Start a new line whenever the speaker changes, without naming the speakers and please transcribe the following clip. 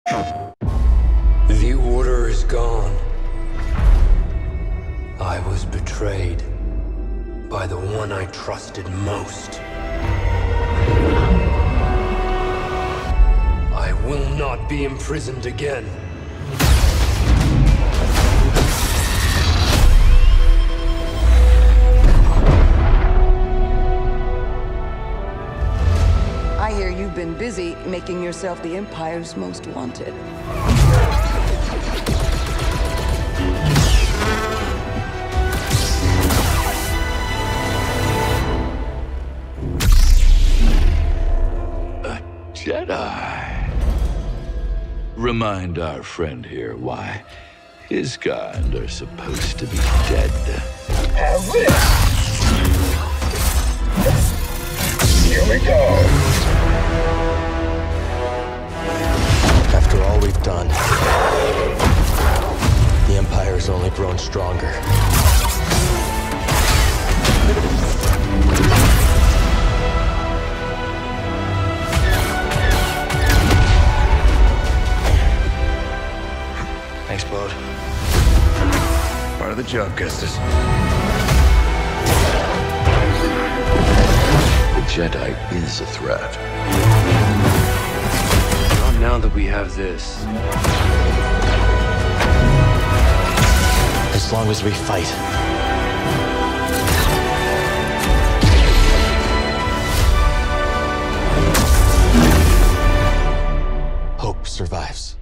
The Order is gone. I was betrayed by the one I trusted most. I will not be imprisoned again.
I hear you've been busy making yourself the Empire's most wanted.
A Jedi. Remind our friend here why his kind are supposed to be dead.
Have this! Here we go!
After all we've done, the Empire has only grown stronger.
Thanks, Bode. Part of the job, Gustus.
The Jedi is a threat.
Not now that we have this.
As long as we fight. Hope survives.